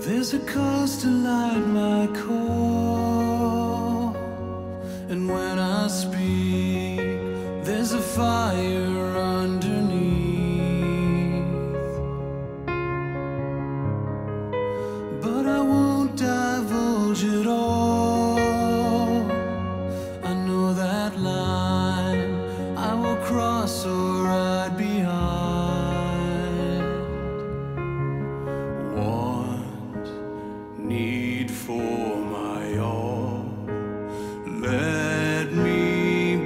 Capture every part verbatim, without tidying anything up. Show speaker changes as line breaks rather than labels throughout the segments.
There's a cause to light my core, and when I speak, there's a fire underneath. But I won't divulge it all. I know that line I will cross or ride behind. Want, need for my all, let me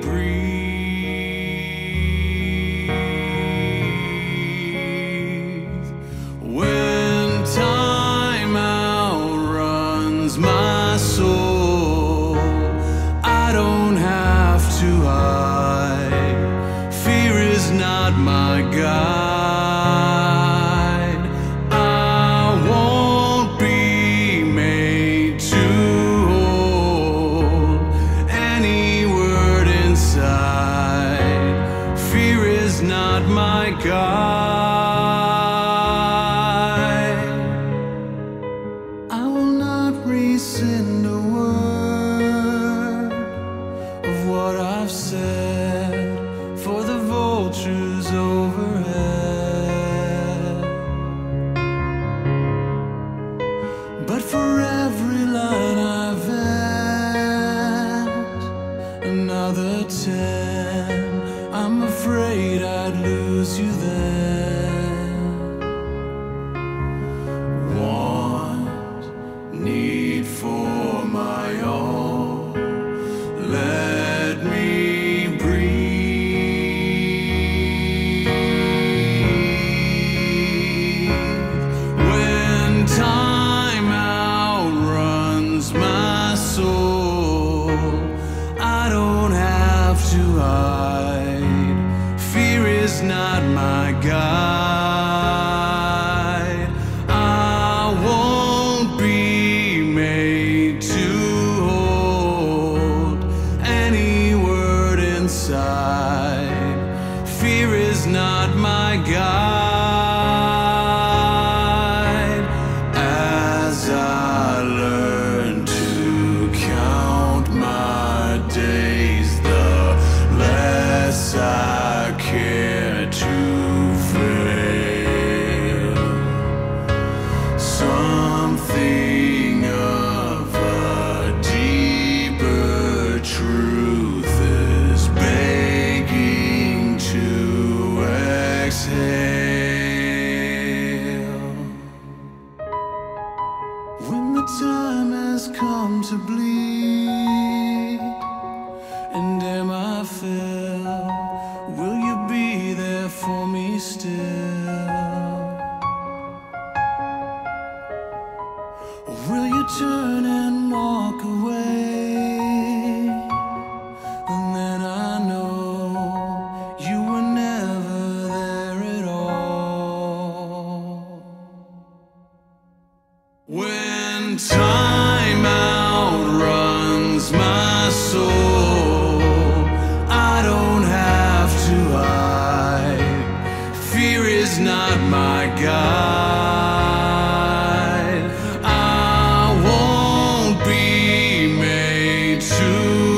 breathe. When time outruns my soul, I don't have to hide. Fear is not my guide. I won't be made to hold any word inside. Fear is not my guide. I will not rescind a word of what I've said for the vultures overhead. But for every line I've vent, another ten, I'm afraid I'd lose you then. Want, need for my all, let me breathe. When time outruns my soul, I don't have to hide. Fear is not my guide. I won't be made to hold any word inside. Fear is not my guide. As I learn to count my days, the less I care to fail. Something of a deeper truth is begging to exhale. When the time has come to bleed, and am I fell, will you be there for me still? Or will you turn and walk away? And then I know you were never there at all. When time outruns my soul, I don't have to hide. Fear is not my guide. I won't be made to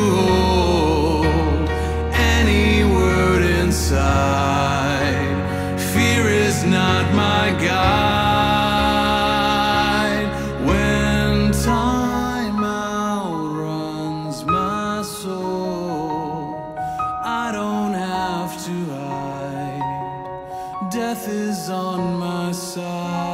hold any word inside. Fear is not my guide. When time outruns my soul, I don't have to hide. Death is on my side.